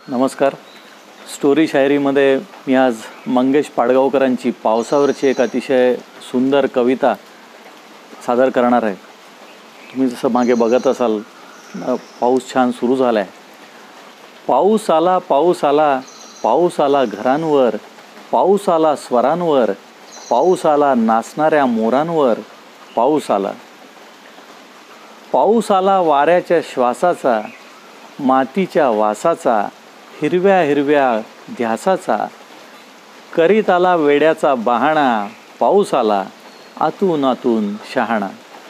नमस्कार. स्टोरी शायरीमध्ये मी आज मंगेश पाडगावकरांची पावसावरची एक अतिशय सुंदर कविता सादर करणार आहे. तुम्ही जसं मागे बघत असाल पाऊस छान सुरू झाला आहे. पाऊस आला, पाऊस आला, पाऊस आला घरांवर, पाऊस आला स्वरांवर, पाऊस आला नाचणाऱ्या मोरांवर, पाऊस आला. पाऊस आला वाऱ्याच्या श्वासाचा, मातीच्या वासाचा, हिरव्या हिरव्या ध्यासाचा, करीत आला वेड्याचा बहाणा, पाऊस आला आतून आतून शहाणा.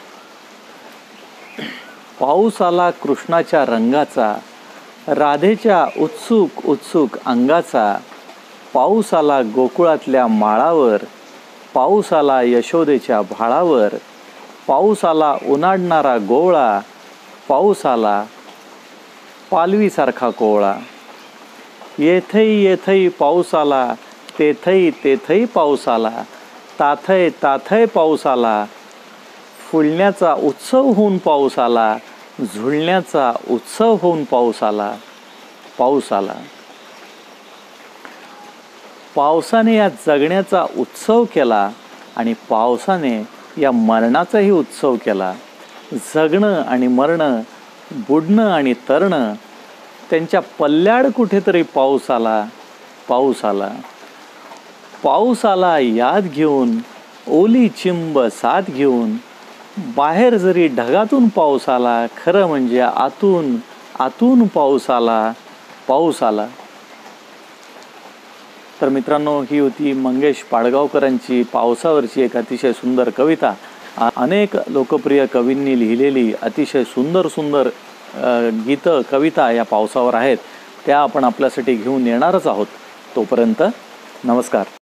पाऊस आला कृष्णाच्या रंगाचा, राधेच्या उत्सुक उत्सुक अंगाचा, पाऊस आला गोकुळातल्या माळावर, पाऊस आला यशोदेच्या भाळावर, पाऊस आला उन्हाळणारा गोवळा, पाऊस आला पालवीसारखा कोवळा. येथई येथई पाऊस आला, तेथई तेथई पाऊस आला, ताथय ताथय पाऊस आला, फुलण्याचा उत्सव होऊन पाऊस आला, झुलण्याचा उत्सव होऊन पाऊस आला, पाऊस आला. पावसाने या जगण्याचा उत्सव केला आणि पावसाने या मरणाचाही उत्सव केला. जगणं आणि मरणं, बुडणं आणि तरणं, त्यांच्या पल्ल्याड कुठेतरी पाऊस आला, पाऊस आला. पाऊस आला याद घेऊन, ओली चिंब साथ घेऊन, बाहेर जरी ढगातून पाऊस आला, खरं म्हणजे आतून आतून पाऊस आला, पाऊस आला. तर मित्रांनो, ही होती मंगेश पाडगावकरांची पावसावरची एक अतिशय सुंदर कविता. अनेक लोकप्रिय कवींनी लिहिलेली अतिशय सुंदर सुंदर गीतं कविता या पावसावर आहेत. त्या आपण आपल्यासाठी घेऊन येणारच आहोत. तोपर्यंत नमस्कार.